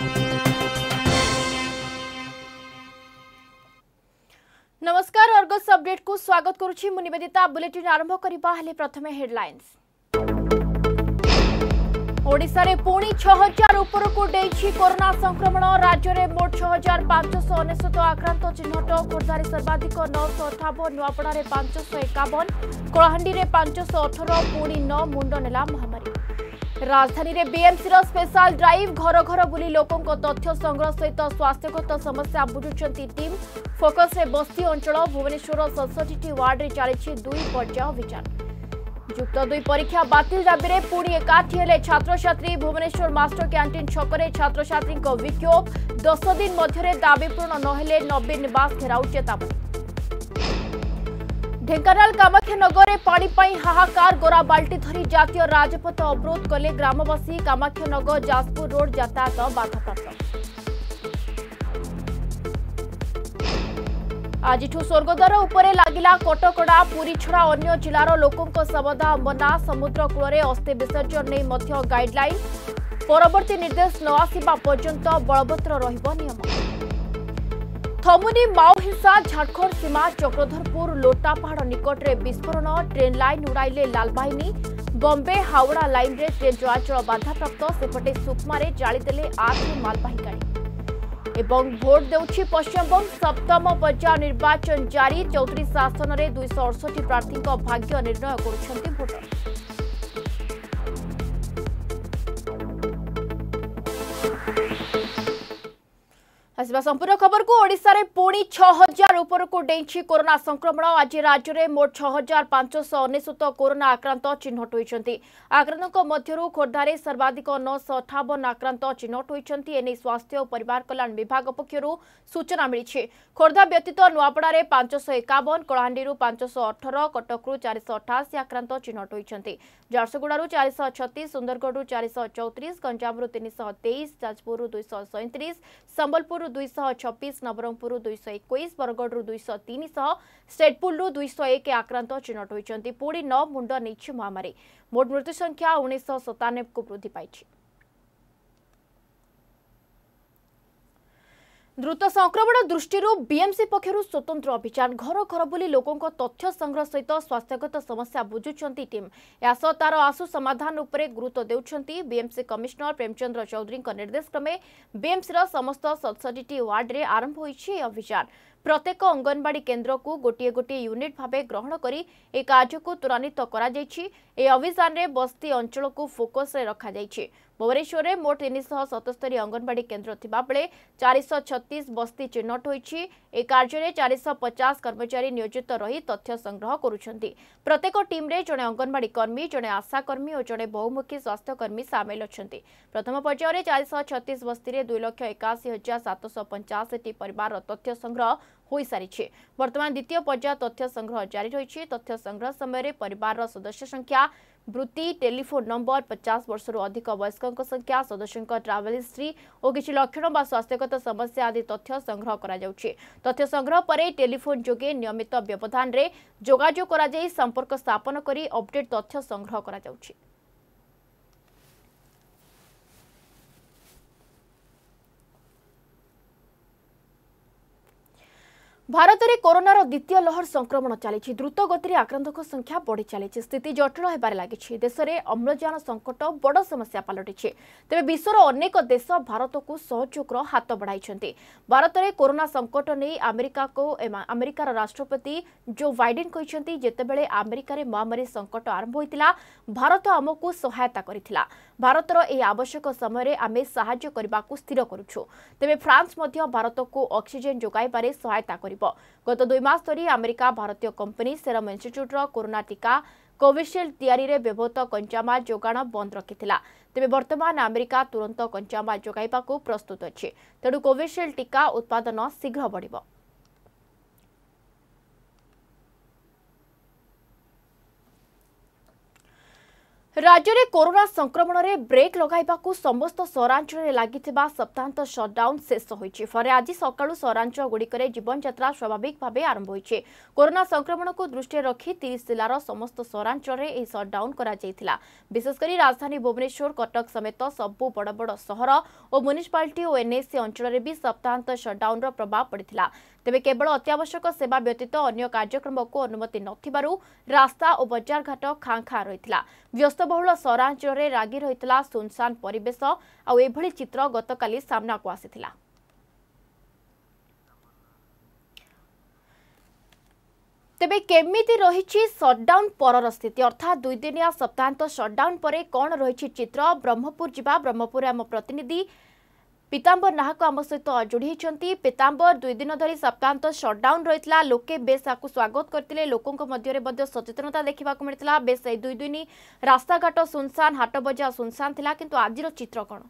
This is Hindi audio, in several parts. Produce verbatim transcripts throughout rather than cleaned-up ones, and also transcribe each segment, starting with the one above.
नमस्कार अर्गस अपडेट को स्वागत करुछि मु निवेदिता बुलेटिन आरंभ करिबा हेले प्रथमे हेडलाइंस। ओडिशा रे पुणी छह हजार ऊपर को डेछि कोरोना संक्रमण राज्य में मोट छह हजार पांच सौ अनेशत आक्रांत चिन्हट खोर्धारे सर्वाधिक नौ सौ अठावन नुआपड़ा रे पांच सौ एकावन कलाहांडी रे पांच सौ अठर पुणी नौ मुंड नेला महामारी। राजधानी रे बीएमसी रो स्पेशल ड्राइव घर घर बुली लोकों तथ्य संग्रह सहित स्वास्थ्यगत समस्या बुझुचंती टीम फोकस रे बस्ती अंचल भुवनेश्वर सड़सठ वार्ड रे चली दुई पर्याय अभियान। युक्त दुई परीक्षा बातिल दाबी रे पुणी एकाठी हेले छात्र छात्री भुवनेश्वर मास्टर कैंटीन छकरे छात्र छात्री विक्षोभ दस दिन मध्य दाबी पूर्ण नहेले नवीन निवास घेराउ चेतावनी। ढेंकानाल कामाख्यानगर में पानी पाई हाहाकार गोरा बाल्टी धरी जातीय राजपथ अवरोध कले ग्रामवासी कामाख्यानगर जाजपुर रोड यातायात बाधाप्राप्त। आज स्वर्गद्वार उपरे लागिला कटकड़ा पुरी छड़ा अन्य जिलार लोकों सबदा मना समुद्र कूल अस्थि विसर्जन नहीं मध्य गाइडलाइन परवर्ती निर्देश न आसिबा पर्यंत बलवत्तर रहिबो नियम। थमुनी माओ हिंसा झारखंड सीमा चक्रधरपुर लोटापहाड़ निकट में विस्फोरण ट्रेन लाइन उड़ाइले लालबाहिनी बॉम्बे हावड़ा लाइन रे ट्रेन चलाचल बाधाप्राप्त सेपटे सुकमारे जालीदेले आठ मालबाही गाड़ी एवं भोट देउछि पश्चिमबंग सप्तम पर्याय निर्वाचन जारी चौतीस आसन में दुईश अड़सठ प्रार्थी भाग्य निर्णय करुछंती भोटर। आसवा संपूर्ण खबर को ओडिशा रे पुणी छह हजार ऊपर को डेछि कोरोना संक्रमण आज राज्य में मोट छह हजार पांच सौ अनेशत कोरोना आक्रांत चिन्हट होइछंती। आक्रांतों मध्यरु खोर्धारे सर्वाधिक नौ सौ अठावन आक्रांत चिन्हट होइछंती। एने स्वास्थ्य और परिवार कल्याण विभाग पक्षरु सूचना मिली। खोर्धा व्यतीत नुआपड़ा रे पांच सौ एकावन कलाहांडी पांच सौ अठर कटकू चार सौ अठाशी आक्रांत चिन्हट होइछंती। झारसुगुड़ा चार सौ छत्तीस सुंदरगढ़ चार सौ चौतीस गंजाम तीन सौ तेईस जाजपुर दुई सौ सैंतीस संबलपुर दुई सौ छब्बीस नवरंगपुर दुई सौ इक्कीस बरगढ़ दुई सौ तीन सौ स्टेटपुल दुई सौ एक आक्रांत चिन्हट होइछंती। पुणी नौ मुंड नहीं महामारी मोट मृत्यु संख्या उन्नीस सौ सतानबे को वृद्धि पाई। द्रुत संक्रमण दृष्टि बीएमसी पक्षरु स्वतंत्र अभियान घर घर बुली लोकों तथ्य संग्रह सहित स्वास्थ्यगत समस्या बुझुचंती टीम यास तार आशु समाधान उपरे गुरुत्व देउछंती। बीएमसी कमिश्नर प्रेमचंद्र चौधरी निर्देश क्रमे बीएमसी समस्त सड़सठ वार्ड रे आरंभ होइछि अभियान। प्रत्येक अंगनवाड़ी केन्द्र को गोटे गोटे यूनिट भावे ग्रहण करी ए कार्य को त्वरान्वित करा जायछि। ए अभियान रे बस्ती अंचल को फोकस रे रखा जायछि। भुवनेश्वर में मोट तीन सौ सतस्तरी अंगनवाड़ी केन्द्र थिबा बेले चार सौ छत्तीस बस्ती चिन्हट होइछि। ए कार्य रे चार सौ पचास कर्मचारी नियोजित रही तथ्य संग्रह करुछंती। प्रत्येक टीम रे जणे अंगनवाड़ी कर्मी जणे आशा कर्मी और जणे बहुमुखी स्वास्थ्य कर्मी सामिल अछंती। प्रथम पर्याय रे चार सौ छत्तीस बस्ती रे दो लाख इक्यासी हजार सात सौ पचासी परिवार तथ्य संग्रह हो सारी। वर्तमान द्वितीय पर्याय तथ्य संग्रह जारी रही। तथ्य संग्रह समय परिवार सदस्य संख्या वृत्ति टेलीफोन नंबर पचास वर्ष अधिक वयस्कों संख्या सदस्यों ट्रावेल हिस्ट्री और किसी लक्षण व स्वास्थ्यगत समस्या आदि तथ्य संग्रह करा जाउछि। तथ्य संग्रह पर टेलीफोन जोगे नियमित व्यवधान रे जोगाजोग करा जाई संपर्क स्थापन करी अपडेट तथ्य संग्रह करा जाउछि। भारत में कोरोनार द्वितीय लहर संक्रमण चली द्रुत गति आक्रांतों संख्या बढ़ी चली स्थिति जटिल होबार लगी। देश में अम्लजान संकट बड़ समस्या पलटि तेज विश्वर अनेक देश भारत को सहयोग हाथ बढ़ाई। भारत में कोरोना संकट नहीं अमेरिका को अमेरिकार राष्ट्रपति जो बाइडेन कहते जितेबले अमेरिका रे महामारी संकट आरंभ होता भारत आमको सहायता करथिला। भारतर यह आवश्यक समय आमे साहाय्य करने को स्थिर करुछु। तेबे फ्रांस मध्य भारत को ऑक्सीजन जोगाइबारे सहायता करिब। गत दुई मास धरी अमेरिका भारतीय कंपनी सेरम इंस्टीट्यूट कोरोना टीका कोविशील्ड तैयारी रे व्यवहृत कंचामाल जोगाण बंद रखिथिला। तेबे वर्तमान अमेरिका तुरंत कंचामाल जोगाइबाकू प्रस्तुत अछि। तेणु कोविशील्ड टीका उत्पादन शीघ्र बढ़िबो। राज्य में कोरोना संक्रमण में ब्रेक लगाइबाकू समस्त सहरांचल लगी सप्ताहांत सटडाउन शेष होईछि। फरे आज सकाळु सहरांचल गुड़िकर जीवन यात्रा स्वाभाविक भाव आरंभ होईछि। कोरोना संक्रमण को दृष्टि रखी तीस जिलार समस्त सहरांचल में सटडाउन करा जायथिला। विशेषकर राजधानी भुवनेश्वर कटक समेत सबु बड़ बड़ सहर और म्युनिसिपालिटी और एनएसी अंचल में भी सप्ताहांत सटडाउन प्रभाव पड़ता। तेबे केवल अत्यावश्यक सेवा व्यतीत अन्य कार्यक्रम को अनुमति नथिबारु रास्ता और बजार घाट खाँ खाँ रहितला। व्यस्तबहुल सहरांचल में रागी रहितला सुनसान परिवेश आ एभली चित्र गतकाली सामना को आसिथिला। तेबे केमिति रहिछि सटडाउन परर स्थिति अर्थात दुई दिनिया सप्ताहांत सटडाउन परे कौन रहिछि चित्र ब्रह्मपुर जिबा ब्रह्मपुर आम प्रतिनिधि पीतांबर नाहक आम सहित जोड़ी होती। पीतांबर दुई दिन धरी सप्ताहांत सटडाउन रही लोके बेस आपको स्वागत करते लोकों मध्य सचेतनता देखा मिलता। बेस दुई दिन रास्ता घाट सुनसान हाट बजार सुनसान थिला किंतु आजिर चित्र कौन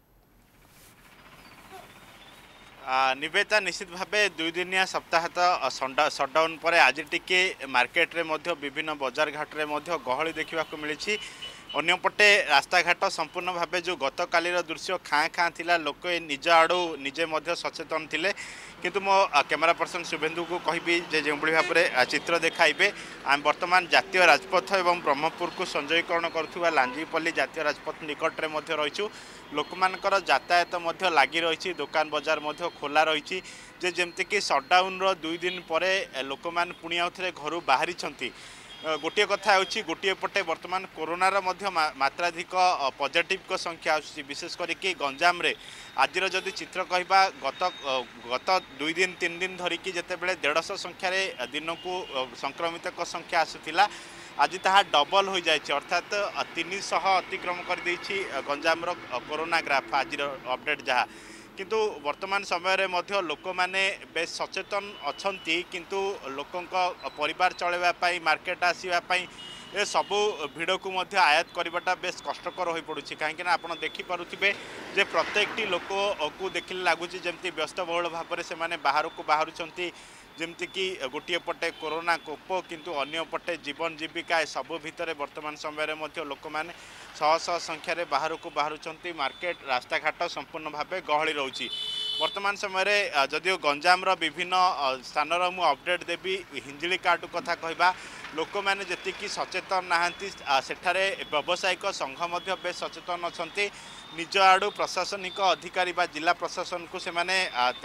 निवेदिता निश्चित भाव दुई दिनिया सप्ताहांत सटडाउन पर आज टिके मार्केट रे मध्य विभिन्न बजार घाट रे मध्य गहली देखा मिली। अन्यपटे रास्ता घाट संपूर्ण भाव जो गत कालीर दृश्य खाँ खाँ थिला लोक निज आड़ू निजे मध्य सचेतन थिले किंतु मो कैमरा पर्सन शुभेन्दु को कहबी जे जो भाव में चित्र देखाइबे आम वर्तमान जातीय राजपथ एवं ब्रह्मपुर को संजयीकरण करुवा लांजीपल्ली जातीय राजपथ निकट में मध्य रहीचु। लोकमानकर यातायात मध्य लगी रही दुकान बजार मध्य खोला रही जे जमती कि सटडाउन रो दुई दिन पर लोक मैंने पुणी आउ थे घर बाहरी गोटे कथा होची गोटे पटे वर्तमान कोरोनार मध्य मात्राधिक पॉजिटिव को संख्या आसुची विशेष करके गंजाम रे आज जदि चित्र कहबा गत गत दुई दिन तीन दिन धरिकी जितेबाला देढ़श संख्यार दिन को संक्रमित संख्या आसूला आज ताहा डबल हो जाए अर्थात तीन सौ अतिक्रम कर देछि गंजाम रो कोरोना ग्राफ आज अपडेट जहाँ किंतु वर्तमान समय रे मध्य लोक माने बेस सचेतन अछंती किंतु लोकों परिवार चलैबा पाई मार्केट आसीबा पाई ए सबु भिड़ को मध्य आयात करवाटा बेस कष्टकर हो पड़ुछि कहीं आप देखी पारुथिबे जे प्रत्येकटी लोक को देखिले लगुच जमती व्यस्तबहुल भाव से माने बाहर को बाहरुचंती जमती कि गोटे पटे कोरोना कोप किंतु अन्य पटे जीवन जीविका सबु भितर वर्तमान समय में लोक मैंने शह शह संख्यार बाहर को बाहरुचंती मार्केट रास्ता घाट संपूर्ण भाव गहली रोची। वर्तमान समय जदियो गंजाम विभिन्न स्थान मु अपडेट देवी हिंजिली काट कथा कहबा लोक मैंने जी सचेतन नहांती सेठारे व्यावसायिक संघ मध्य बेस सचेतन अछंती निज आड़ू प्रशासनिक अधिकारी बा जिला प्रशासन को से माने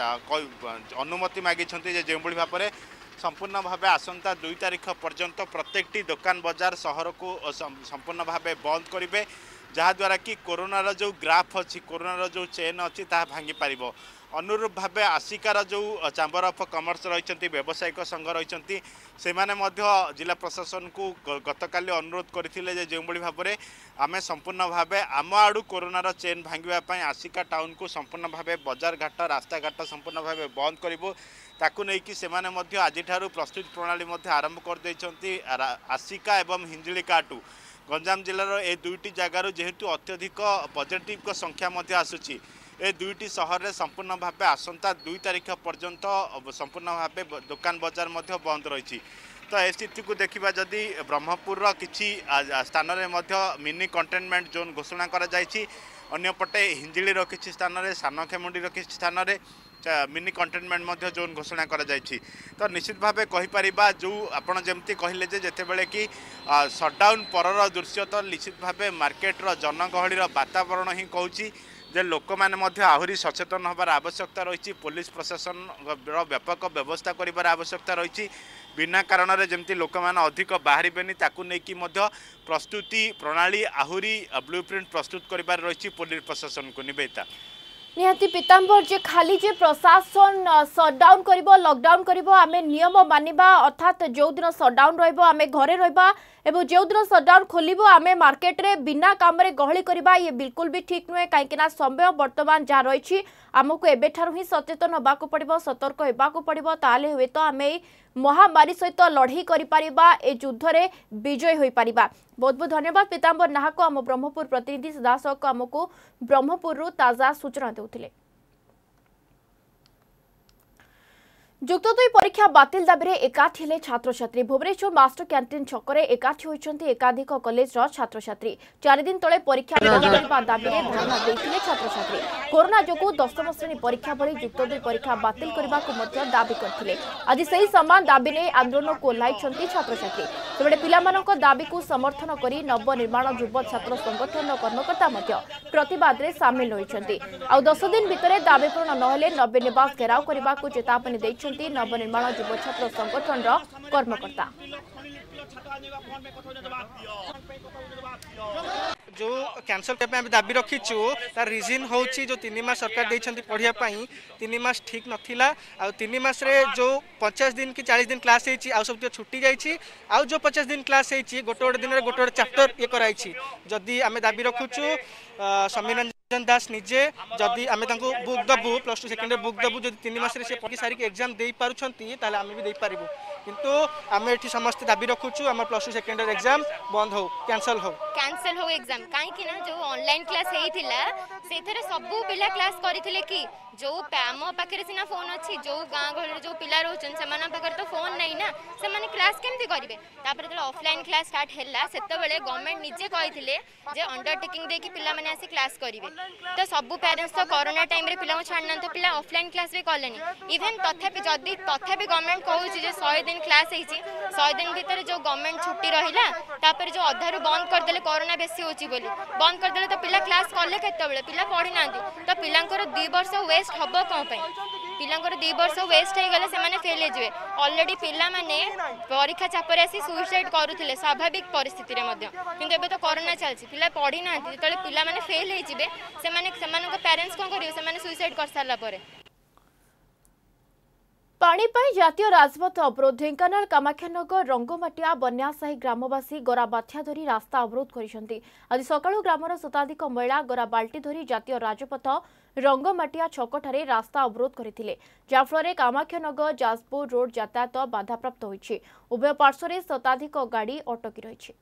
अनुमति मागी जो भाव में संपूर्ण भाव आसंता दुई तारीख पर्यंत प्रत्येकटी दुकान बजार सहर को संपूर्ण भाव बंद करेंगे जहाद्वारा कि कोरोनार जो ग्राफ अच्छी कोरोनार जो चेन अच्छी ता भांगी पार अनुरूप भाव आसिकार जो चैम्बर ऑफ कॉमर्स रही व्यावसायिक संघ रही से माने जिला प्रशासन को गतकाली अनुरोध करते जो भाव में आम संपूर्ण भाव आम आड़ू कोरोनार चेन भांगापी आसिका टाउन को संपूर्ण भाव बजार घाट रास्ता घाट संपूर्ण भाव बंद करूँ ताकू नहीं कि सेमाने मध्य आज प्रस्तुत प्रणाली आरंभ कर आसिका एवं हिंजिली काटू गंजाम जिलार ए दुईटी जगार जेहेतु अत्यधिक पॉजिटिव संख्या आसूची ए दुईटी सहर में संपूर्ण भाव आसंता दुई तारीख पर्यंत संपूर्ण भाव दुकान बजार मध्य बंद रही। तो ए स्थिति को देखा जदि ब्रह्मपुर किसी स्थान में मिनी कंटेनमेंट जोन घोषणा करा जायछि अन्यपटे हिंजिलीर किसी स्थान में सान खेमुंडीर किसी स्थान में मिनी कंटेनमेंट मध्य जोन घोषणा करा जायछि। तो निश्चित भाव कहीपर जो आपड़ जमती कहले जेतेबेले कि सटडाउन परर दृश्य तो निश्चित भाव मार्केटर जनगहलीर वातावरण ही कहूँ जे लोक मैंने आहरी सचेतन हबार आवश्यकता रही पुलिस प्रशासन व्यापक व्यवस्था करिबार आवश्यकता रही बिना कारण रे जमती लोक मैंने अधिक बाहर ताकू नहीं प्रस्तुति प्रणाली आहरी ब्लूप्रिंट प्रस्तुत करिबार रही पुलिस प्रशासन को निवेदिता निहाती पीतांबर जे खाली जे प्रशासन सटडाउन करिबो लॉकडाउन करिबो आमे नियम मानिबा अर्थात जो दिन सटडाउन रहइबो आमे घरे रहइबा एवं जो दिन सटडाउन खोलिबो आमे मार्केट रे बिना काम रे गहली करिबा ये बिल्कुल भी ठीक नुहे कहीं समय वर्तमान जहाँ रही आमको एबेठारु ही सचेतन होबाकू पड़िबो सतर्क होबाकू पड़िबो ताले हुए तो आमे महामारी सहित लड़ाई करिपारिबा ए युद्ध रे विजय होई पारिबा। बहुत बहुत धन्यवाद पीतांबर नाहक आम ब्रह्मपुर प्रतिनिधि सीधासख आमको ब्रह्मपुर ताजा सूचना देउथिले। যুক্ত দুই পরীক্ষা বাতিল দাবিরে একাঠি হেলে ছাত্রছাত্রী ভুবনেশ্বর মাস্टर ক্যান্টিন ছকরে একাঠি হয়েছেন একাধিক কলেজর ছাত্রছাত্রী চারিদিন তলে পরীক্ষা বন্ধ করা দাবিরে ধারণা ଦେଇଥିଲେ ছাত্রছাত্রী করোনা যোগু দশম শ্রেণী পরীক্ষা ভଳି যুক্ত দুই পরীক্ষা বাতিল କରିବାକୁ ମଧ୍ୟ দাবি କରିଥିଲେ ଆଜି ସେହି ସମାନ ଦାବି ନେଇ ଆନ୍ଦୋଳନକୁ ଓହ୍ଲାଇଛନ୍ତି ଛାତ୍ରଛାତ୍ରୀ ସେବେଳେ ପିଲାମାନଙ୍କ ଦାବିକୁ ସମର୍ଥନ କରି ନବନିର୍ମାଣ ଯୁବ ଛାତ୍ର ସଂଗଠନର କର୍ମକର୍ତ୍ତା ମଧ୍ୟ ପ୍ରତିବାଦରେ ସାମିଲ ହୋଇଛନ୍ତି ଆଉ ଦଶ ଦିନ ଭିତରେ ଦାବି ପୂରଣ ନହେଲେ ନବୀନ ନିବାସ ଘେରାଉ କରିବାକୁ ଚେତାବନୀ ଦେଇଛନ୍ତି नवनिर्माण युव छात्र संगठन कर्मकर्ता जो कैंसल करने दाबी रखीचु तार रिजन हूँ जो तीन मास सरकार देती पढ़ाई तीन मास ठीक नाला आ तीन मास रे जो पचास दिन कि चालीस दिन क्लास हो सब छुट्टी जाइए आउ जो पचास दिन क्लास हो गोटे गोटे दिन गोटे गोटे चैप्टर ये कराई जदि आम दाबी रखुचु समीर रंजन दास निजे जदि आम बुक दबु प्लस टू सेकेंड बुक दबु जो तीन मास पढ़ी सारिक एग्जाम दे पार्टी आम भी दे पारू किंतु आम ये समस्त दाबी रखुचु आम प्लस टू सेकेंड एग्जाम बंद हो कैंसल हो कैंसल हो एग्जाम कहीं ना जो ऑनलाइन क्लास होता से सबू पिला क्लास करथिले कि जो आम पाखे सीना फोन अच्छी जो गाँ गहली जो पिला रोचन से पाखे तो फोन नहीं ना से माने क्लास केमती करेंगे तापर जो ऑफलाइन क्लास स्टार्ट है से गवर्नमेंट निजे कही अंडरटेकिंग देकी पिला माने आसी क्लास करेंगे तो सबू पेरेंट्स तो कोरोना टाइम रे पिला छाड़ना तो पिला ऑफलाइन क्लास भी कले इवेन तथापि जदि तथापि गवर्नमेंट कहूँ सौ दिन क्लास होती सौ दिन भितर जो गवर्नमेंट छुट्टी रहा तापर जो अधारू बंद करदे कोरोना बेसी होची बोली बंद करदे तो पिला क्लास कले केतबेले पिला पढ़ी ना तो पिलांकर दी वर्ष वेस्ट हम कौन पिलांकर दी वर्ष वेस्ट हो गले से फेल हो ऑलरेडी पिला माने परीक्षा चापर आसी सुइसाइड करुथिले स्वाभाविक परिस्थिति रे मध्य किंतु एबे तो कोरोना चलछि पिला पढ़ी ना जेतले पिला माने फेल हो जिवे से माने सेमानक पेरेंट्स कोन करियो से माने सुइसाइड कर सारला परे पानी पाई जातीय राजपथ अवरोध ढेंकानाल कामाख्यानगर रंगमाटिया बन्यासाही ग्रामवासी गरा बाठिया धरी रास्ता अवरोध करिसेंती आज सकाळु ग्रामर शताधिक महिला गरा बाल्टी धरी जातीय राजपथ रंगमाटिया छकठारे रास्ता अवरोध करथिले जाफଳରେ कामाख्यानगर जाजपुर रोड यातायात बाधाप्राप्त होइछि उभय पार्श्वरे शताधिक गाड़ी अटकी रहिछि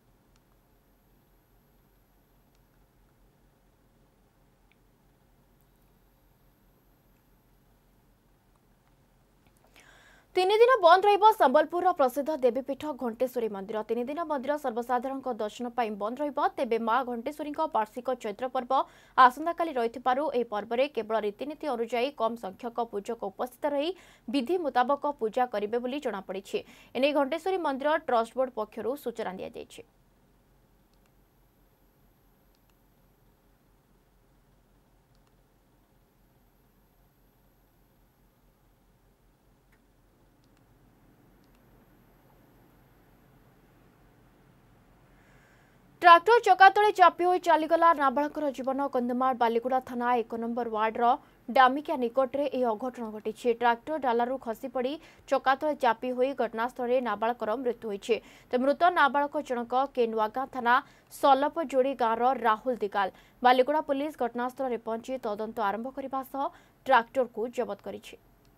तीन दिन बंद रहिबो संबलपुर प्रसिद्ध देवीपीठ घंटेश्वरी मंदिर तीन दिन मंदिर सर्वसाधारण दर्शन पर बंद रहिबो तेबे मां घंटेश्वरी वार्षिक चैत्र पर्व आसंता काली रहिथिबारु एही पर्व रे केवल रीतिनीति अनुसार कम संख्यक पूजक उपस्थित रही विधि मुताबक पूजा करिवे बोली जणा पड़िछि एने घंटेश्वरी मंदिर ट्रस्ट बोर्ड पक्षरु सूचना दिया जायछि। ट्राक्टर चका तले चापी हो चलीगला नाबालकर जीवन कंधमाल बालीगुड़ा थाना एक नंबर वार्डर डामिकिया निकट में यह अघटन घटी ट्राक्टर डालू खसी पड़ी चका तले चापी हो घटनास्थल नाबालकर मृत्यु होती मृत नाबालक जनक केनुआगां थाना सलपजोड़ी गाँव राहुल दिगाल बालीगुड़ा पुलिस घटनास्थल में पहुंची तदंत आरंभ करने सह ट्राक्टर को जबत करिछि।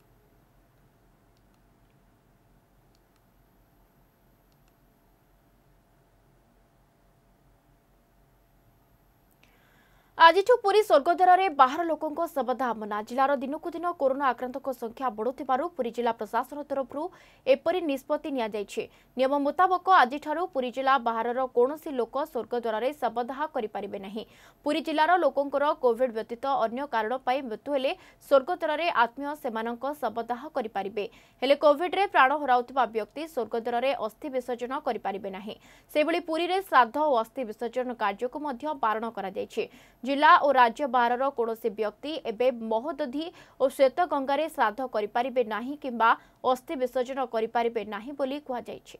आज पुरी स्वर्गद्वार में बाहर लोकों शवदाह मना जिलार दिनकू दिन कोरोना आक्रांतों संख्या बढ़ुथिबारु पुरी जिला प्रशासन तरफ एपरी निष्पत्ति निया जायछि। नियम मुताबक आज पुरी जिला बाहर कौनसी लोक स्वर्गद्वार में शवदाह करें नहीं। पुरी जिलार लोकंर कोविड व्यतीत अन्य कारण मृत्यु हेले स्वर्गद्वार में आत्मीय सेमानक शवदाह करें हेले कोविड रे प्राण हराउथिबा व्यक्ति स्वर्गद्वार में अस्थि विसर्जन करें नहीं। सेभली पुरी रे श्राद्ध और अस्थि विसर्जन कार्य को मध्य बारण करा जायछि। जिला और राज्य बाहर कौनसी व्यक्ति एवं महोदधि और श्वेत गंगार श्राद्ध करें नहीं किंबा अस्थि विसर्जन करें नहीं बोली कहुଯାଇଛି।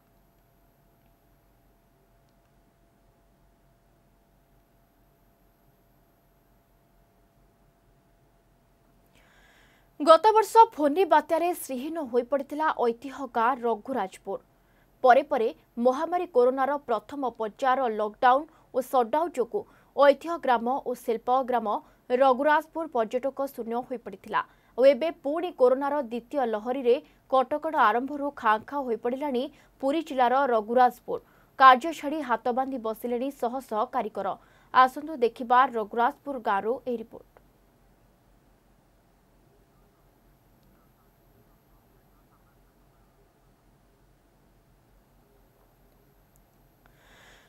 गत वर्ष फोनी बात्यारे श्रीहीन हो पड़ता ऐतिह्य गाँ रघुराजपुर परे परे महामारी कोरोनार प्रथम पर्यायर लॉकडाउन और सटडाउन जोगु ऐतिह्य ग्राम और शिल्प ग्राम रघुराजपुर पर्यटक शून्य हो पड़ता और एबे पुणी कोरोनार द्वितीय लहरी रे कटकट आरंभ खाँ खाँ हो पड़ाणी पुरी जिलार रघुराजपुर कार्य छाड़ी हाथ बांधि बसिले शह शह कारिकर। आसंतु देखिबा रघुराजपुर गाँव ए रिपोर्ट।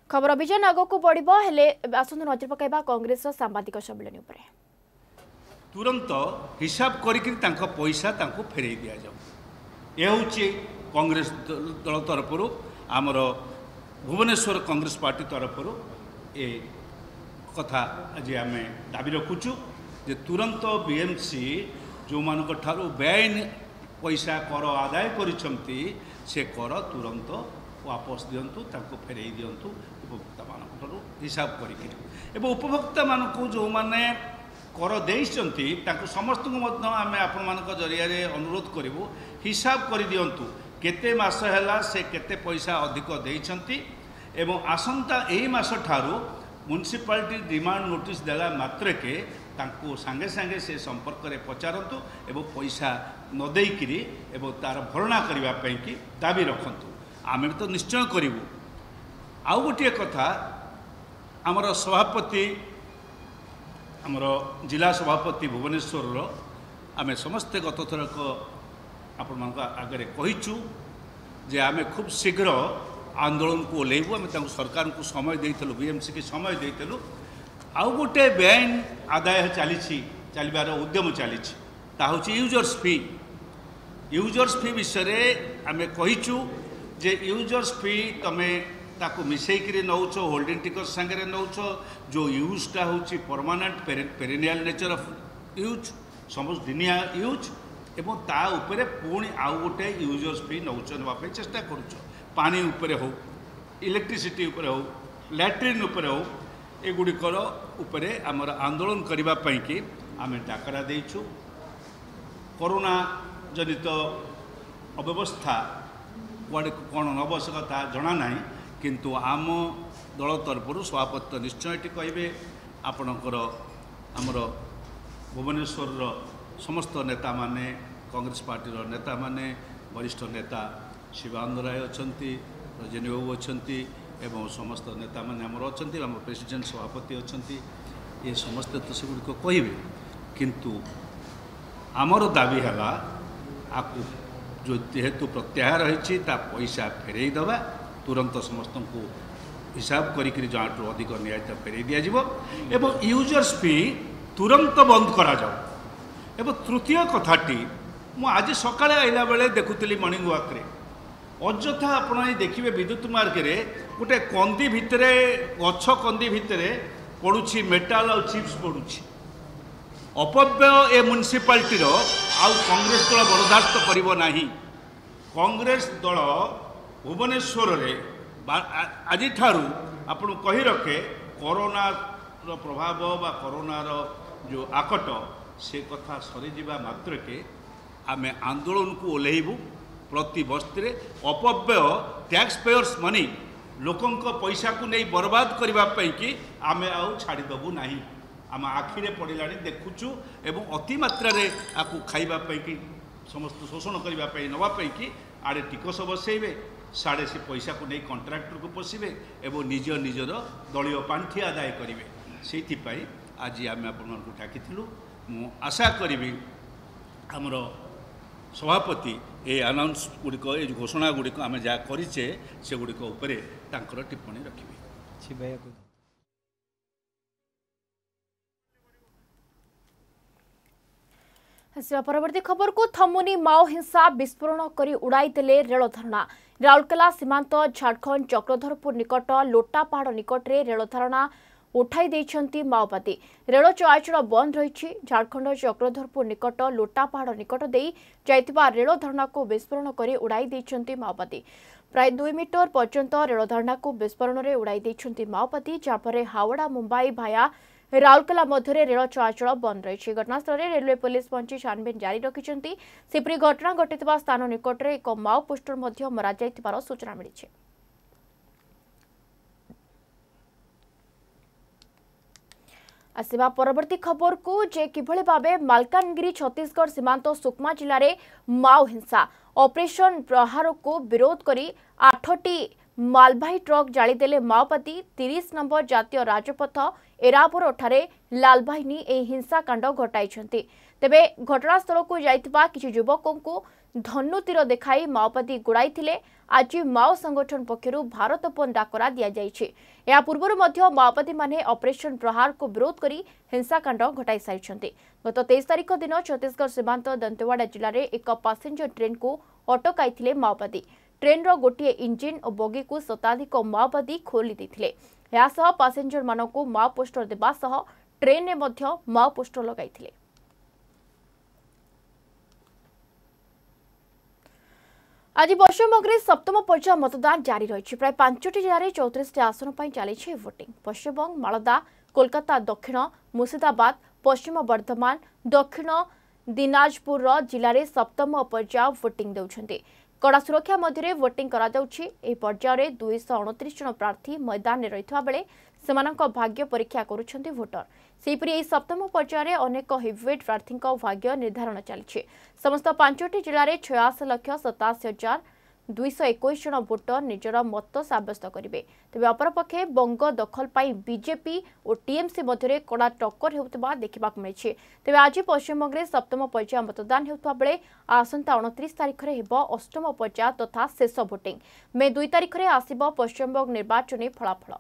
खबर अभियान आगक बढ़ आसतु नजर पकाइबा कांग्रेस सांबादिक सम्मेलन उपरे तुरंत हिसाब करके पैसा फेरई दि जाऊ यह हूँ कांग्रेस दल तरफ आमर भुवनेश्वर कांग्रेस पार्टी तरफ ए कथा आज आम दाबी रखुचु जे तुरंत बीएमसी जो मान बेआईन पैसा कर आदाय करिसेंती से कर तुरंत वापस दिंतु फेरई दिंतु उपभोक्ता मान हिसाब करके उपभोक्ता मान जो मैंने कर देइछंती ताकु समस्त को आम आपण जरिया अनुरोध करूँ हिसाब कर दिंतु केते मास है से केते पैसा अधिक देइछंती एवं आसंता एही मास ठारू म्युनिसिपालिटी डिमांड नोटिस देला मात्र के तांको सांगे सांगे से संपर्क में पचारतु एवं पैसा न देकरी एवं तार भरणा करने की दाबी रखतु आम तो निश्चय करूँ आउ गोटे कथा आमर सभापति आमर जिला सभापति भुवनेश्वर आम समस्ते गत थरक आपण आगे कहीचु जे आम खूब शीघ्र आंदोलन को ओह्लैबू आम सरकार को समय देलु बीएमसी की समय देलु आउ गोटे बेआईन आदाय चली चलबार उद्यम चली यूजर्स फी यूजर्स फी विषय आम कहीचु जे यूजर्स फी तमें ताकू मिसेक नौच होल्डिंग टिकट सांगे नौच जो यूजटा हूँ permanent perennial nature of use समस्त दिनिया यूज एवं ता उपरे पुणी आउ गोटे यूजर्स फी नौच नापी चेष्टा करुच पानी उपरे हो इलेक्ट्रिसिटी उपरे हो लैट्रिन उपरे हो एगुड़िकर उपरे आमर आंदोलन करने कि आम डाकरा देइछु कोरोना जनित अव्यवस्था कुआड़े कौन आवश्यकता जना ना किंतु आम दल तरफ सभापति निश्चय कहे आपणकर आमर भुवनेश्वर समस्त नेता माने कांग्रेस पार्टी नेता माने वरिष्ठ नेता शिवानंद राय अच्छा रजनी बाबू अच्छा एवं समस्त नेता माने आमर अच्छा आम प्रेसिडेंट सभापति अच्छा ये समस्ते तो सेगुड़िक कहे किंतु आमर दाबी है आपको जो जेहेतु प्रत्याहार रही पैसा फेरई दबा तुरंत समस्त को हिसाब करी जहाँ अधिक न्याय फेरई दि जाव एवं यूजर्स फी तुरंत बंद करा जाओ एवं तृतीय कथाटी मु आज सकाळे आइला बेले देखुली मॉर्निंग वॉक रे अଯଥା आपण देखिए विद्युत मार्ग रे गोटे कंदी भितर गछ कंदी भितर पड़ुछि मेटाल और चिप्स पड़ुछि अपव्यय ए म्युनिसिपालिटी आउ कांग्रेस दल बर्दाश्त करिवो नाही कांग्रेस दल भुवनेश्वर रे आज ठारू आपण कही रखे कोरोना प्रभाव बा कोरोनार जो आकट से कथा सरीजा मात्र के आम आंदोलन को ओह्लैबू प्रति बस्ती अपव्यय टैक्स पेयर्स मनी लोकों पैसा को नहीं बर्बाद करने कि आम आउ छाड़देबू ना आम आखिरे पड़ा देखुचु एवं अतिमात्रा आपको खावाई कि समस्त शोषण करने नापी कि आड़े टिकस बसैबे साढ़े से पैसा को नहीं कंट्राक्टर को पोषिबे एवं निज निजर दलीय पांठि आदाय करेंगे से आज आम आपको डाकिलु मु आशा करी आमर सभापति ये अनाउंस गुड़िक ये घोषणा गुड़िक आम जहाँ करीचे से गुड़िक उपरे तांकर टिप्पणी रखिए। परवर्ती खबर को थमुनी माओ हिंसा विस्फोरण कर उड़ाई देले रेल धारणा राउरकेला सीमांत झारखंड चक्रधरपुर निकट लोटापहाड़ निकट रे रेल धारणा उठाई देइछंती माओवादी रेल चलाचल बंद रही झारखंड चक्रधरपुर निकट लोटापहाड़ निकट देई जाइतिबा रेल धारणा को विस्फोरण कर उड़ाई देइछंती माओवादी प्राय दुई मीटर पर्यंत रेल धारणा को विस्फोरण में उड़ाई देइछंती माओवादी जहाँपर हावड़ा मुंबई भाया राउरकेला मध्य रेल चलाचल बंद रही घटनास्थल में रेलवे पुलिस पहुंची छानबीन जारी रखिंट सेपरी घटना घटिता स्थान निकट में एक माओ पोस्टर मरा जाइतिबार सूचना मिली। आसवा परवर्ती खबर को जे किभଳି भाबे मालकानगिरी छत्तीसगढ़ सीमांत सुकमा जिले में माओ हिंसा ऑपरेशन प्रहार को विरोध करी आठटी मालबाही ट्रक जालीदेले माओवादी तीस नंबर जातीय राजपथ एरापुर ठारे लाल बाहिनी ए हिंसाकांड घटाइछन्ति। तेबे घटनास्थल को जाइतिबा किछि युवकों को धनु तीर देखाई माओवादी गुड़ाइथिले। आज माओ संगठन पक्षरु भारत बंद डाकरा दिया जाइछि। या पूर्वरु मध्य माओवादी माने ऑपरेशन प्रहार को विरोध करी हिंसाकांड घटाई सारिछन्ति। गत तेईस तारिख दिन छत्तीसगढ़ सीमांत दंतेवाड़ा जिले में एक पैसेंजर ट्रेन को अटकाइथिले माओवादी। ट्रेन रो गोटे इंजिन और बगी को शताधिक माओवादी खोली देथिले। यासह पैसेंजर मानकु माओ पोस्टर देबा सह ट्रेन ने मध्य माओ पोस्टर लगाइथिले। आज पश्चिमबंग सप्तम पर्याय मतदान जारी रही। प्राय पांचटी जिले में चौतीस आसन पर चली वोटिंग। पश्चिमबंग मालदा, कोलकाता दक्षिण, मुर्शिदाबाद, पश्चिम बर्धमान, दक्षिण दिनाजपुर जिले में सप्तम पर्याय वोटिंग देउछन्ति। कड़ा सुरक्षा मध्य वोटिंग करा जाउछि। एही पर्याय दुईश अणतीस जन प्रार्थी मैदान में रहितबा बेले सेमानक भाग्य परीक्षा करुछन्ति भोटर। सेहिपरि एही सप्तम पर्याय अनेक हेवीवेट प्रार्थी भाग्य निर्धारण चली। समस्त पांचटी जिले में छयासी लक्ष सतासी हजार दुईश एक जन भोटर निजर मत सब्यस्त करेंगे। तेज अपरपक्षे बंग दखल पर बीजेपी और टीएमसी मध्य कड़ा टक्कर होता देखा मिली। तेज आज पश्चिमबंग में सप्तम पर्याय मतदान होता बेले आसंता उनतीस तारिख में हो अष्टम पर्याय तथा शेष भोटिंग। मे दुई तारिख में आसब पश्चिमबंग निर्वाचन फलाफल।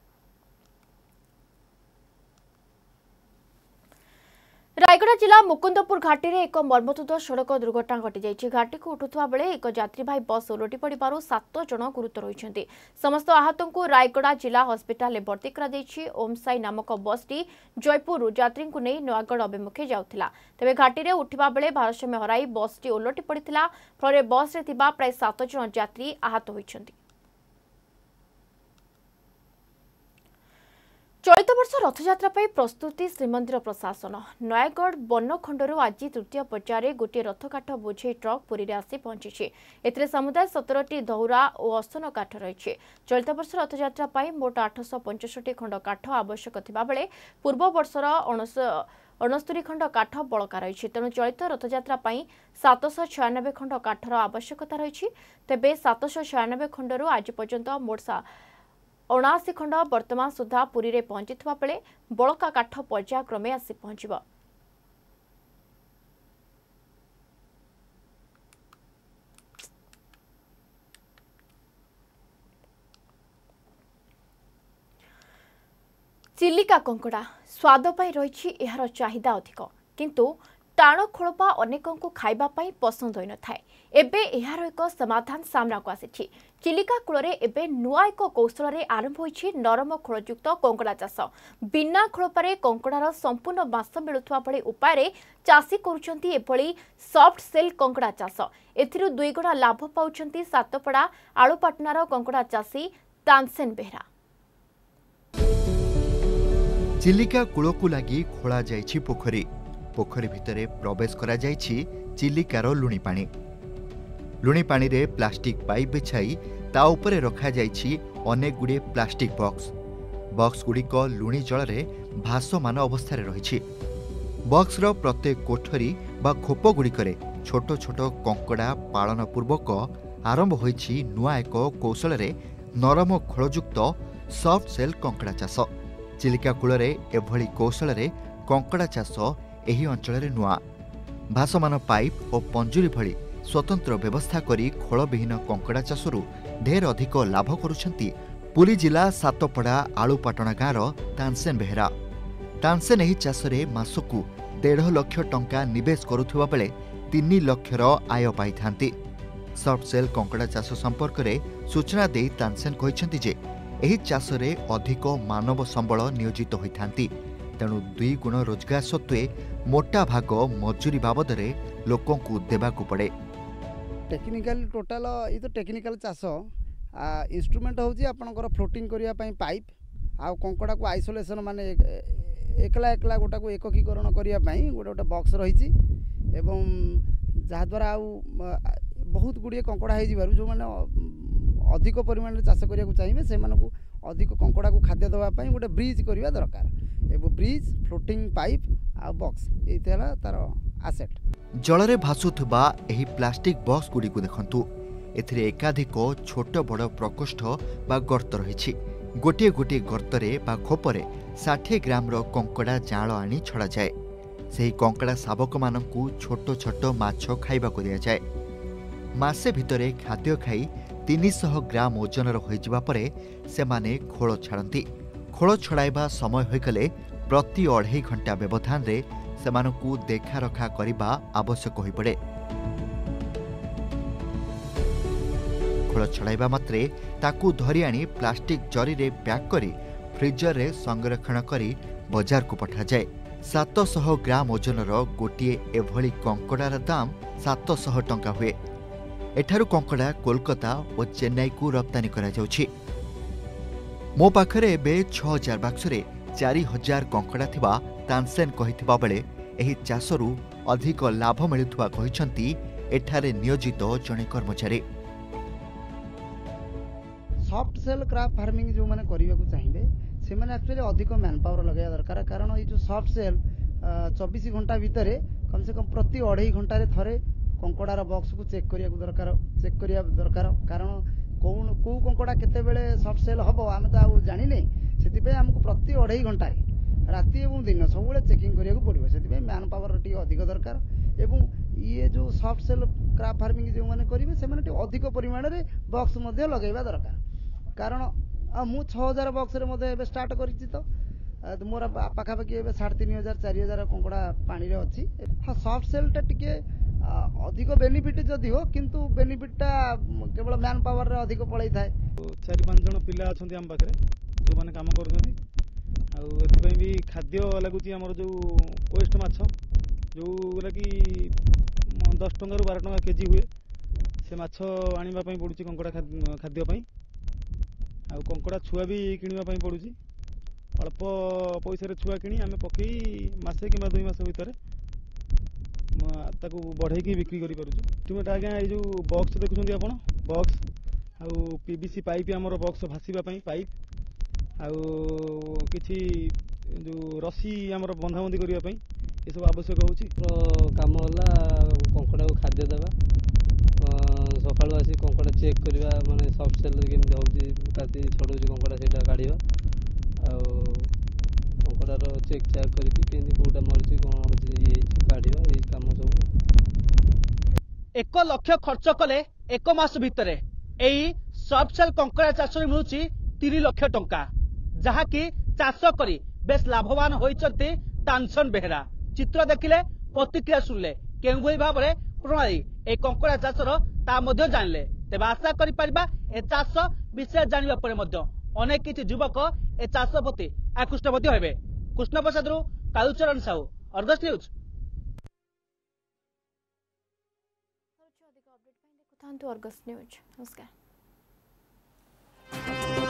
रायगढ़ जिला मुकुंदपुर घाटी में एक मर्मतुद सड़क दुर्घटना घटी। घाटी को उठुवा बेले एक यात्रीवाही बस ओलटी पड़ू सात जन गुरुतर होती। समस्त आहतों को रायगढ़ जिला हस्पिटाल भर्ती कर ओमसाई नामक बसटी जयपुर यात्री को नहीं नयागढ़ अभिमुखे जाऊला। तेज घाटी में उठा बेले भारसाम्य हराई बसटी ओलटी पड़ता फल बस रे प्राय सात जन यात्री आहत होती। चलित वर्ष रथयात्रा प्रस्तुति श्रीमंदिर प्रशासन। नयागढ़ बनखंडरू आज तृतीय पर्याय गोटे रथकाठ बोझे ट्रक पुरी आसी पहुंची। एथिरे समुदाय सतरटी दौरा और असन काठ रही। चलित वर्ष रथयात्रा मोट आठश पंचष्टि खंड काठ आवश्यक थिबा बेले पूर्व वर्षर अणस्तरी खंड काठ बलका रही। तेणु चलित रथयात्रा सातश छयानबे खंड काठर आवश्यकता रही। तेबे सातश छयानबे खंडरू आज पर्यंत मोट अणाशी खंड वर्तमान सुधा पुरी रे पहुंची बेले बलका काठ पर्यायक्रमे आसी पहुंच। चिलिका कंकड़ा स्वाद पाई रही यार चाहिदा अधिक, किंतु टाण खोलपा अनेकों को खाइबा पाई पसंद होई न थाए। एबे एहार एक समाधान सामना को आसी। चिलिका कूल एबे नुआ एक कौशल रे आरंभ होईछि नरम खोलयुक्त कंकड़ा चाष। बिना खोलपारे कंकड़ार संपूर्ण मांस मिलुथवा भली उपाय रे चाषी करुछंती एभली सॉफ्ट सेल कंकड़ा चाष। एथिरु दुई गुणा लाभ पाउछंती सातपड़ा आलुपाटनार कंकड़ा चाषी तानसेन बेहरा। चिलिका कूलकु लगी खोला जाइछि पोखरी। पोखरी भितरे प्रवेश करा जाइछि चिलिकार लुणी पानी। लुणी पानी रे प्लास्टिक पाइप बिछाई ता उपरे रखा जाइछि अनेक गुड़े प्लास्टिक बॉक्स। बॉक्स गुड़िक लुणी जल रे भासमान अवस्था रही। बॉक्स रो प्रत्येक कोठरी बा खोप गुड़िकरे छोट छोट कंकड़ा पालन पूर्वक आरंभ होइछि नुआ एक कौशल रे नरम खोलयुक्त सॉफ्ट सेल कंकड़ा चाष। चिलिका कूल रे एभली कौशल रे कंकड़ा चाष एही अंचल रे नुआ। भासमान पाइप और पंजुरी भली स्वतंत्र व्यवस्था करी खोलविहीन कंकड़ा चाषरू ढेर अधिक लाभ करुछंती पुरी जिला सातपड़ा आलुपाटना गाँव तानसेन बेहरा। तानसेन एही चाषरे मासकू डेढ़ लक्ष टंका निवेश करुथुवा बेले तीन लक्षर आय पाइथांती। सॉफ्ट सेल कंकड़ा चाष संपर्क में सूचना दे तानसेन कहिसेंती जे एही चाषरे अधिक मानव संबल नियोजित होइथांती। तेणु दुई गुण रोजगार सत्वे मोटा भाग मजूरी बाबद लोकों को देवाकू पड़े। टेक्निकल टोटाल ये तो टेक्निकल चाष इंस्ट्रूमेंट होची आपनकर फ्लोटिंग करिया पई पाइप आ कंकड़ा को आइसोलेशन माने एकला एकला गोटा को एककीकरण करिया पई गोटे गोटे बॉक्स रही एवं जहा द्वारा आ बहुत गुड़िए कंकड़ा हो जिबारु जो माने अधिक परिमाण चाष करिया को चाहिए से मानको अधिक कंकड़ा को खाद्य देवा पई गोटे ब्रिज करिया दरकार एवं ब्रिज फ्लोटिंग पाइप आ बॉक्स एतेला तार एसेट। जलरे भासुथबा एही प्लास्टिक बॉक्स गुड़ी को देखंतु। एथिरे एकाधिक छोट बड़ प्रकोष्ठ बा गर्त रही। गोटे गोटे गर्तरे बा खोपरे षाठी ग्रामर कंकड़ा जाल आनी छड़ा जाए। से कंकड़ा शावक मानकु छोट छोट माछ खाइबाकु दिया जाए। मासे भितरे खाद्य खाई तीन सौ ग्राम ओजनर होइजिबा परे सेमाने खोल छाड़ती। खोल छड़ाइबा समय होइगले प्रति अढ़ाई घंटा व्यवधान रे सेमानकु देखा रखा करिबा आवश्यक होई पड़े। खोल छड़ाइबा मात्रे ताकू धरी आनी प्लास्टिक जरी रे पैक करी फ्रिजर रे संरक्षण करी बाजार को पठा जाए। सात सौ ग्राम ओजनर गोटे एभली कंकड़ार दाम सात सौ टंका हुए। एठारू कंकड़ा कोलकाता और चेन्नई को रप्तानी करा जाउछि। मो पाखरे एबे छह हजार बाक्सरे चार हजार कंकड़ा थिबा तानसेन कहिथिबा बेले एही चासरू अधिक लाभ मिलुथुवा कहिसंती एठारे नियोजित जणे कर्मचारी। सॉफ्ट सेल क्राफ्ट फार्मिंग जो माने करिया को चाहिए से माने एक्चुअली अधिक मैन पावर लगाया दरकार। कारण ये जो सॉफ्ट सेल चौबीस घंटा भितर कम से कम प्रति अढ़ाई घंटा रे थरे कंकड़ार बॉक्स को चेक करिया को दरकार चेक करिया दरकार। कारण कौन को कंकड़ा केते बेले सॉफ्ट सेल हबो आमे तो आ जानि नै। सेति पे हमको प्रति अढ़ाई घंटा राति एवं दिन सब बेले चेकिंग करिया को पड़िबो। सेति पे मैन पावर टी अधिक दरकार। एवं ये जो सॉफ्ट सेल क्राफ्ट फार्मिंग जो माने करिवे से माने टी अधिक परिमाण रे बॉक्स मध्ये लगाइबा दरकार। कारण मु छह हजार बॉक्स रे मध्ये एबे स्टार्ट करिछि तो मोर पाखापाखि एबे साढ़े तीन हजार चार हजार कंकड़ा पानी रे अछि। हाँ सॉफ्ट सेल टा टिके अधिक बेनिफिट जदि हो किंतु बेनिफिटा केवल मैन पावर रे अधिक पळै थाए। चार पांच जन पिला अछंती हम पाखरे जो माने काम करछंती आ एथि पई भी खाद्य लागुची हमर जो वेस्ट माछ जो लागी दस टंका रु बारह टंका केजी हुए से माछ आनिबा पई पडुची कंकड़ा खाद्य पई। आ कंकड़ा छुआ भी किनिबा पई पडुची। अल्प पैसा रे छुआ किनी आमे पकई मासे किबा दुई मास भितर ताकू बढ़ाई बिक्री करि पारुछु। तुमेटा आज्ञा ये जो बॉक्स देखुछंती आपण बॉक्स आउ पीवीसी पाइप हमर बॉक्स भासीबा पई पाइप आउ किछि जो रसी हमर बंधाबंदी करिया पई ये सब आवश्यक होछि। तो काम होला कंकड़ा को खाद्य देबा सकाळु आसी कंकड़ा चेक करबा माने सॉफ्ट सेल केमि होउछि काती छडुछि कंकड़ा सेटा काढिबा आउ कंकड़ा रो चेक चेक करके केनि कोटा मरछि कोन ये काढिबा ए काम सब। एक लाख खर्च कले एक मास भितर एई सॉफ्ट सेल कंकड़ा चाष मिलुछि तीन लाख टंका जहा कि चाष करी बेस लाभवान होइचंती तानसन बेहरा। चित्र देखिले प्रतिक्रिया सुनले केउ भई भाबरे प्रणाली ए कंकड़ा चाषर ता मध्य जानले। तेबे आशा करि परिबा ए चाष विषय जानिबा परे मध्य अनेक किछि युवक ए चाष प्रति आकृष्ट मध्य हेबे। कृष्ण प्रसाद रु Kalucharan Sahu Argus news. Argus news नमस्कार।